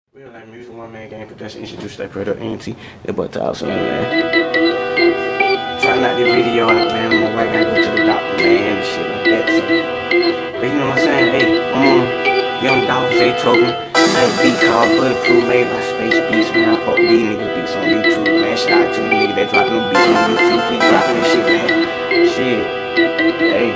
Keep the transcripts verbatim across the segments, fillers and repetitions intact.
Real life music, one man game production, introduced that product, A N T, the butt to also, man. Try not this video out, man. I'm right now, go to the doctor, man, and shit like that, so. But you know what I'm saying? Hey, I'm on Young Dogs, they told me. That beat called Bulletproof, made by Space Beats, man. I fuck these niggas beats on YouTube, man. Shout out to the nigga that dropping them beats on YouTube. Keep dropping this shit, man. Shit. Hey.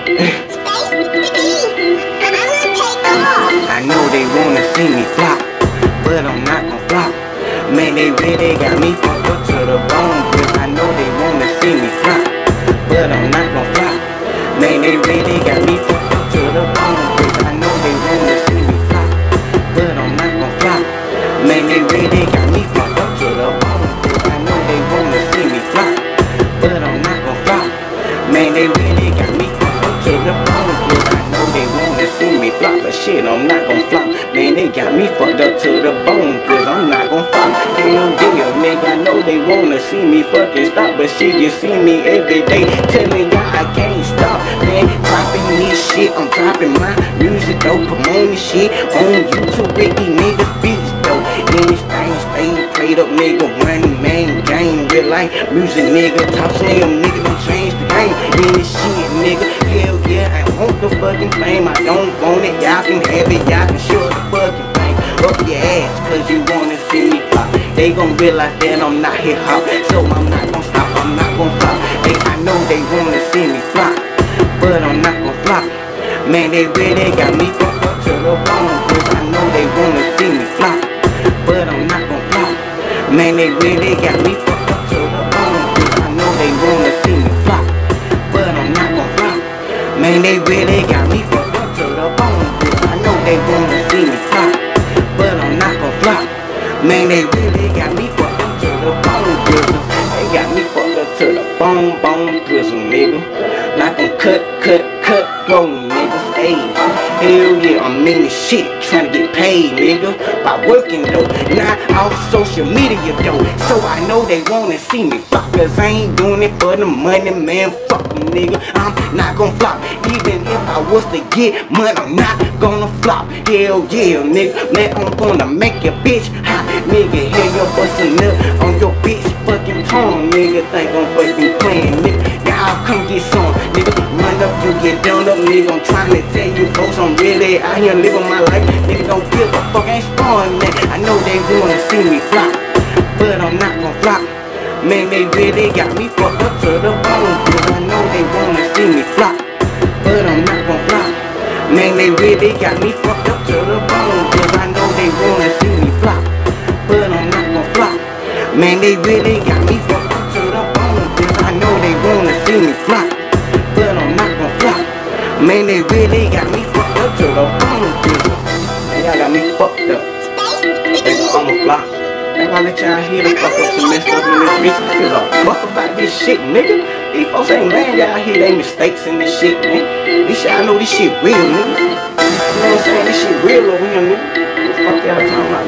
I know they wanna see me flop, but I'm not gon' flop. Man, they really got me fucked up to the bone, cause I know they wanna see me flop, but I'm not gon' flop. Man, they really got me fucked up to the bone, cause I know they wanna see me flop, but I'm not gon' flop. Man, they really got me fucked up to the bone, cause I know they wanna see me flop, but I'm not gon' flop. Man, they really got me fucked up to the bone, cause I know they wanna see me flop, but shit, I'm not gon' flop. Man, they got me fucked up to the bone, cause I'm not gon' flop. Damn deal, nigga, I know they wanna see me fucking stop, but shit, you see me every day, telling y'all I can't stop. Man, dropping this shit, I'm dropping my music though, promoting shit on YouTube with these niggas beats though. And this thing stay played up, nigga, one man game, real life music, nigga, top slam, nigga, don't change the game. And this shit, nigga, hell yeah, I want the fucking fame, I don't want it, y'all can have it, y'all can show the fucking thing up your ass, cause you wanna see me pop. They gon' realize that I'm not hip hop, so I'm not gon' stop, I'm not gon' flop. Hey, I know they wanna see me flop, but I'm not gon' flop. Man, they really got me fucked up to the bone, cause I know they wanna see me flop, but I'm not gon' flop. Man, they really got me fucked up to the bone, cause I know they wanna see me flop, but I'm not gon' flop. Man, they really got me fucked up to the bone, cause I know they wanna see me flop, but I'm not gon' flop. Man, they really got me fucked up to the bone, grizzle. They got me fucked up to the bone, bone, grizzle, nigga. Not gon' cut, cut, cut, throw, niggas. Ayy, hell yeah, I'm in this shit, tryna get paid, nigga, by working though, not off social media though. So I know they wanna see me flop, cause I ain't doing it for the money, man. Fuck them, nigga, I'm not gon' flop. Even if I was to get money, I'm not gonna flop. Hell yeah, nigga, man, I'm gonna make your bitch hot, nigga. Hell, you're bustin' up on your bitch fucking tongue, nigga. Think I'm fucking playing, nigga. Y'all come get some, nigga. Run up, you get done up, nigga. I'm trying to tell you folks, I'm really out here living my life. Nigga, don't give a fuck, ain't spawn, man. I know they wanna see me flop, but I'm not gon' flop. Man, they really got me fucked up to the bone, cause I know they wanna see me flop, but I'm not gon' flop. Man, they really got me fucked up to the bone, cause I know they wanna see me flop, but I'm not gon' flop. Man, they really got me fucked up to the bone, cause I know they wanna see me flop, but I'm not gon' flop. Man, they really got me fucked up to the bone, cause man, y'all got me fucked up. Nigga, I'ma flop. Think I let y'all hear the fuck up some messed up in this bitch. Cause I fuck about this shit, nigga. These folks ain't man, y'all hear they mistakes in this shit, man. At least y'all know this shit real, nigga. You know what I'm saying? This shit real over here, nigga. What the fuck y'all talking about,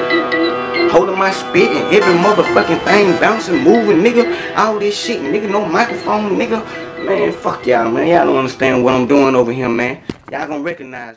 man? Holding my spit and every motherfucking thing bouncing, moving, nigga. All this shit, nigga. No microphone, nigga. Man, fuck y'all, man. Y'all don't understand what I'm doing over here, man. Y'all gonna recognize